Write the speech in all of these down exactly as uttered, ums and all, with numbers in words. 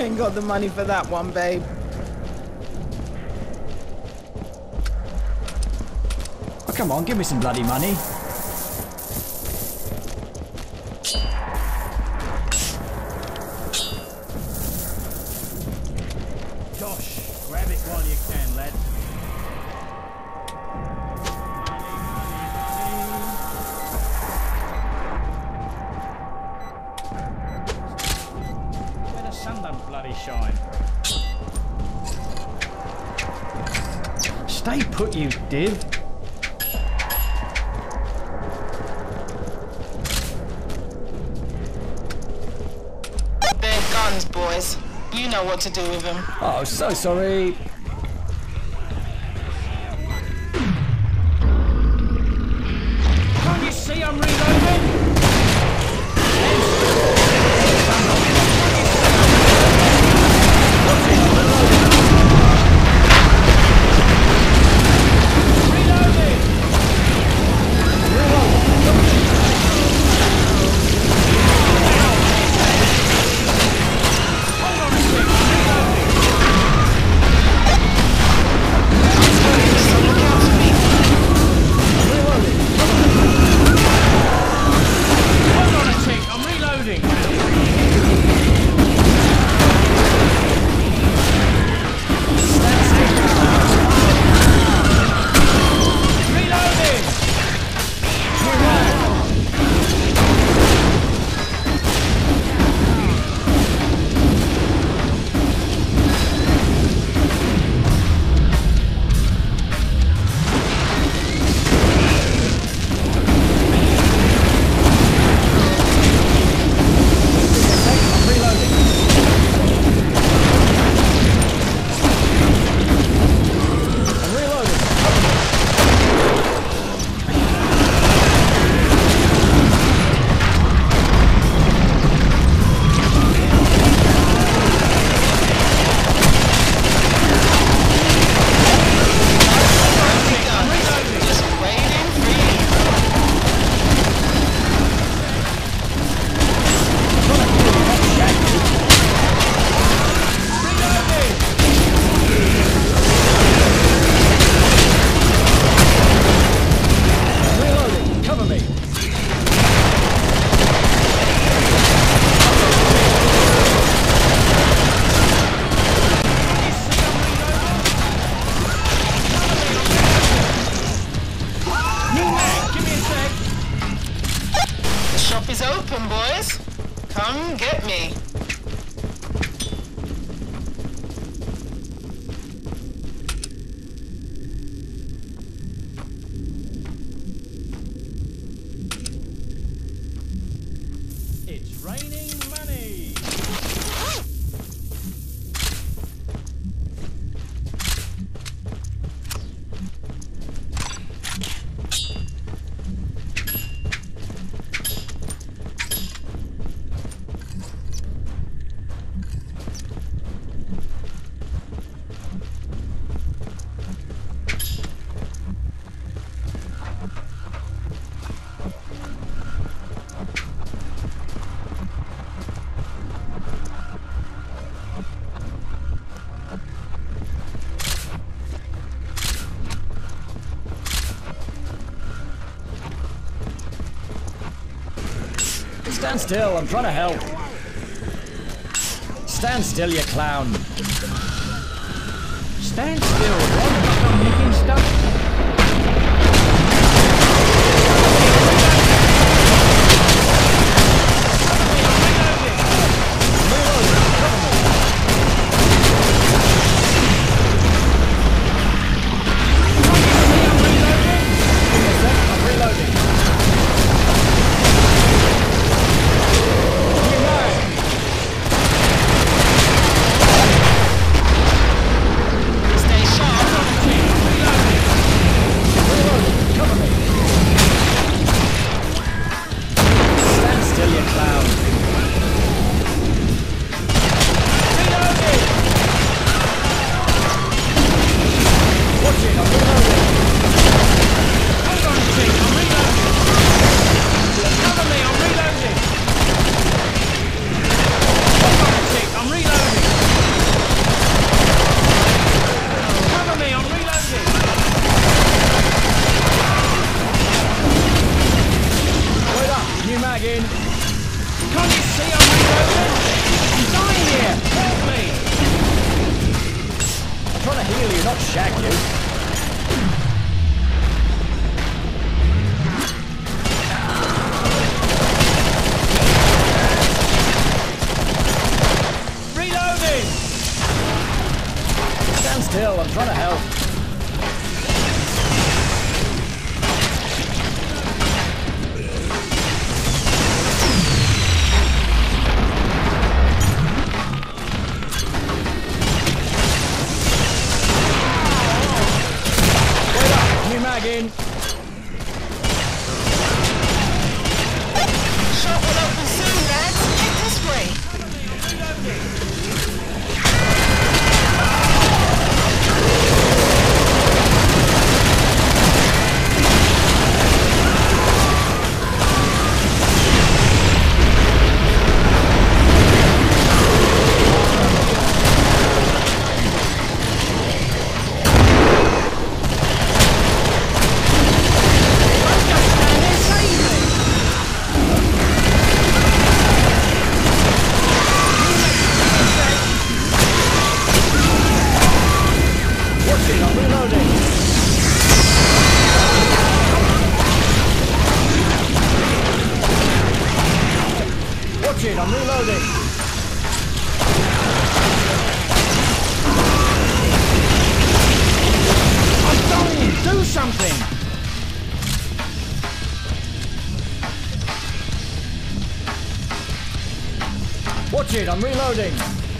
ain't got the money for that one, babe. Oh, come on, give me some bloody money. Gosh, grab it while you can, lad. Where the sun don't bloody shine. Stay put, you div. They're guns, boys. You know what to do with them. Oh, so sorry. Can't you see I'm reloading? Is open, boys. Come get me. It's raining money. Stand still, I'm trying to help. Stand still, you clown. Stand still, what? I'm nicking stuff. I'm reloading. you, not shag you. Stand still, I'm trying to help. Wait up, new mag in. Shop will open soon, lads. Head this way. Watch it, I'm reloading. I'm dying! Do something! Watch it, I'm reloading.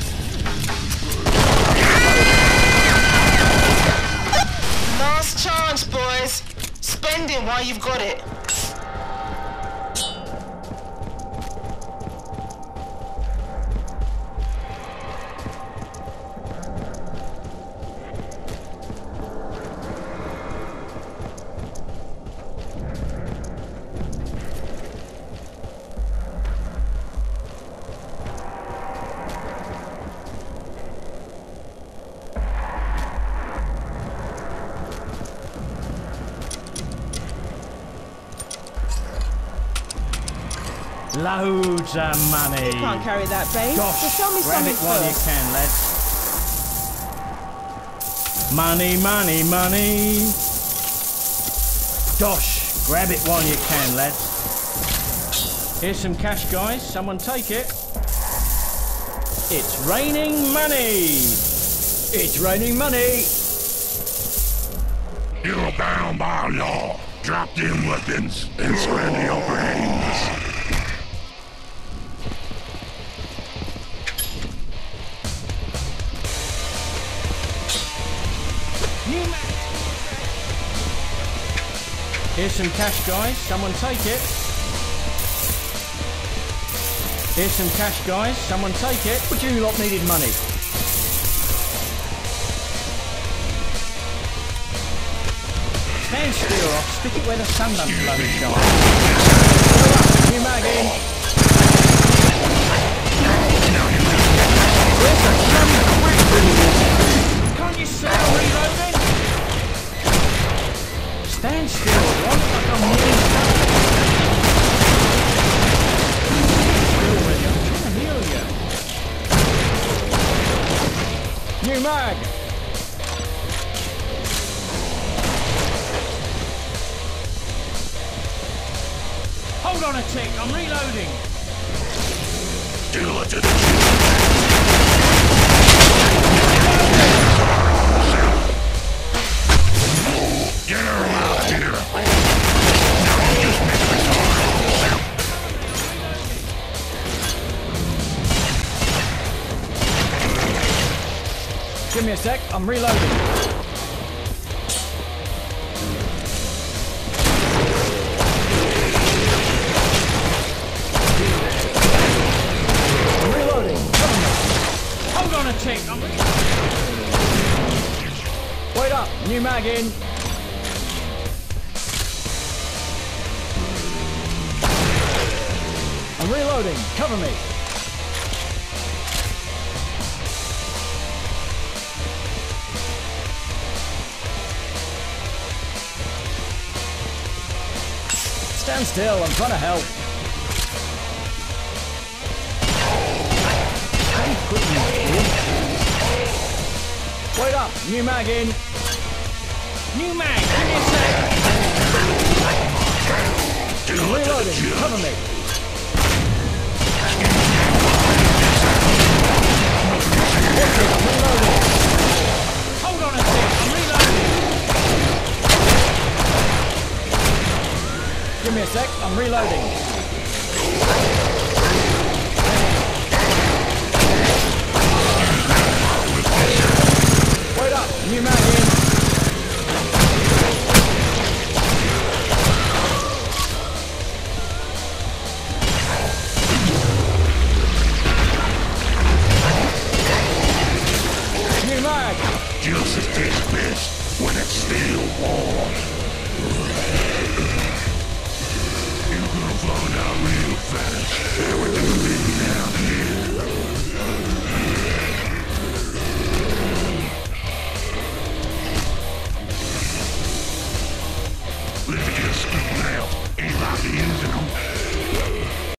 Last chance, boys. Spend it while you've got it. Loads of money. You can't carry that, babe. Gosh, So tell me grab something it while you first. can, lads. Money, money, money. Gosh, grab it while you can, lads. Here's some cash, guys. Someone take it. It's raining money. It's raining money. You're bound by law. Drop them weapons and spread the upper hands. Here's some cash, guys. Someone take it. Here's some cash, guys. Someone take it. But you lot needed money. Stand still, I'll stick it where the sun don't bloody shine. New mag in. Where's the bloody quick? Can't you see I'm reloading? Stand still, what? Like I'm nearly stuck. Still with you, I'm trying to heal you. New mag. Hold on a tick, I'm reloading. Do it to the Get her out here. Now you just make me sorry. Give me a sec, I'm reloading. Hold on a tick, I'm Wait up, new mag in. I'm reloading, cover me. Stand still, I'm trying to help. Wait up, new mag in. New mag, give me a sec. I'm reloading, cover me. I'm reloading. Hold on a sec, I'm reloading. Give me a sec, I'm reloading. Wait up, new mag in.